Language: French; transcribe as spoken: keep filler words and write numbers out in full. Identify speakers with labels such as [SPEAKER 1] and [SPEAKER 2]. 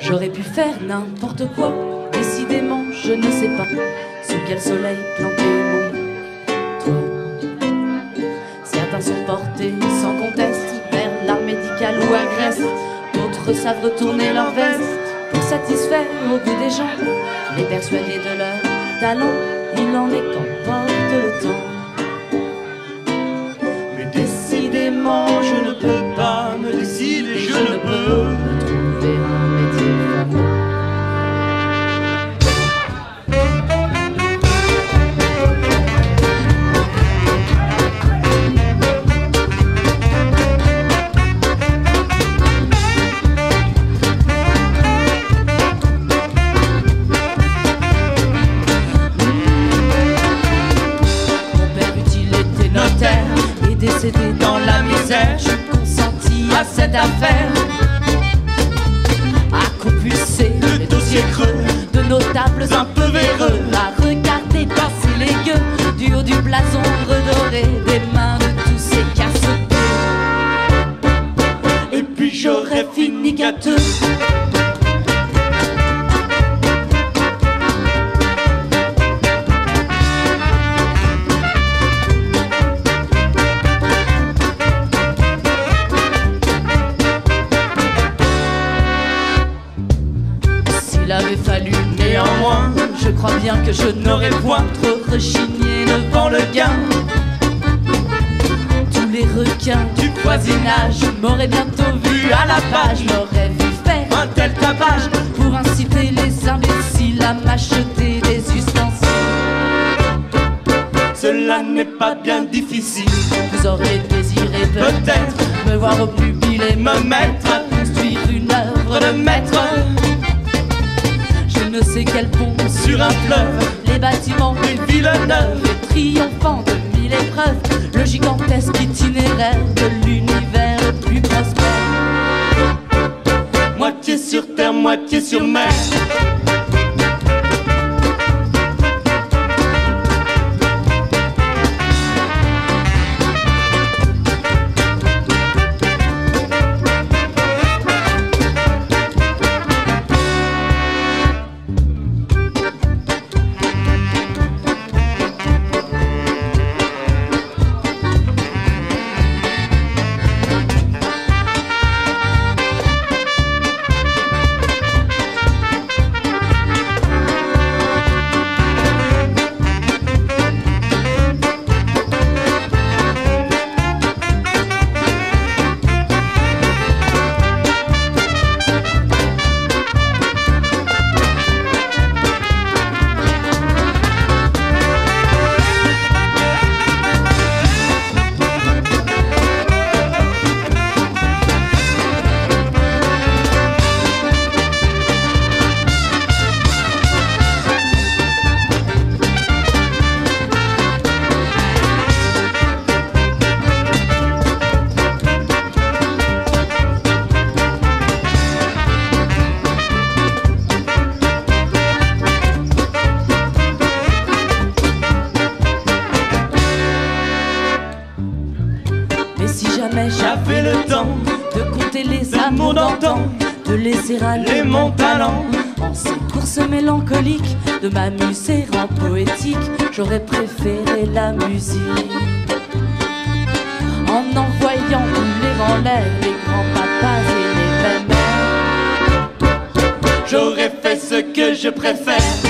[SPEAKER 1] J'aurais pu faire n'importe quoi, décidément je ne sais pas sous quel soleil planter mon toit. Certains sont portés sans conteste vers l'art médical ou à Grèce, d'autres savent retourner leur veste pour satisfaire au goût des gens, les persuader de leur talent. Il en est qu'emporte le temps.
[SPEAKER 2] Mais décidément je ne peux pas me décider, je ne peux
[SPEAKER 1] trouver un métier fameux.
[SPEAKER 2] et décédé dans la misère, je consentis à cette affaire, à compulser le dossier creux de notables un peu véreux,
[SPEAKER 1] à regarder passer les gueux du haut du blason redoré des mains de tous ces casse-pieds.
[SPEAKER 2] Et puis j'aurais fini gâteux.
[SPEAKER 1] S'il avait fallu néanmoins, je crois bien que je n'aurais point trop rechigné devant le gain. Tous les requins du voisinage m'auraient bientôt vu à la page, m'auraient vu faire
[SPEAKER 2] un tel tapage
[SPEAKER 1] pour inciter les imbéciles à m'acheter des ustensiles.
[SPEAKER 2] Cela n'est pas bien difficile.
[SPEAKER 1] Vous auriez désiré peut-être me voir au pupille et me mettre à construire une œuvre de maître. Je ne sais quel pont
[SPEAKER 2] sur un fleuve,
[SPEAKER 1] les bâtiments
[SPEAKER 2] des villes neuves,
[SPEAKER 1] et triomphant de mille épreuves, le gigantesque itinéraire de l'univers le plus prospère.
[SPEAKER 2] Moitié sur terre, moitié sur mer.
[SPEAKER 1] Si jamais
[SPEAKER 2] j'avais le temps
[SPEAKER 1] de compter les amours d'antan, de laisser aller mon talent en ces courses mélancoliques, de m'amuser en poétique, j'aurais préféré la musique. En envoyant rouler en l'air les grands-papas et les belles-mères,
[SPEAKER 2] j'aurais fait ce que je préfère.